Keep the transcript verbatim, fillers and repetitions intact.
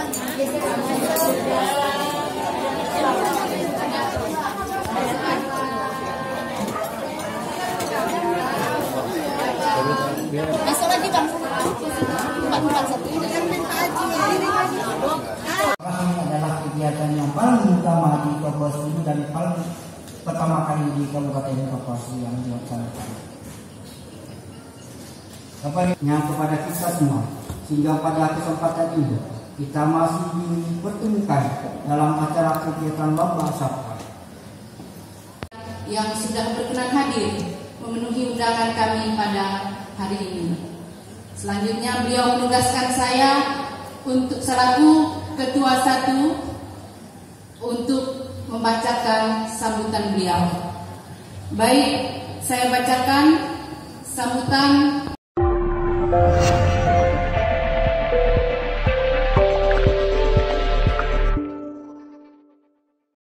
Masuk lagi bang. Empat empat satu. Adalah kegiatan yang paling utama di Kabupaten ini dan paling pertama kali di Kabupaten Kapuas yang dilaksanakan. Kepadanya kepada kita semua, sehingga pada kesempatan ini kita masih dipertemukan dalam acara kegiatan Lomba Sapa yang sudah berkenan hadir memenuhi undangan kami pada hari ini. Selanjutnya beliau menugaskan saya untuk selaku Ketua Satu untuk membacakan sambutan beliau. Baik, saya bacakan sambutan.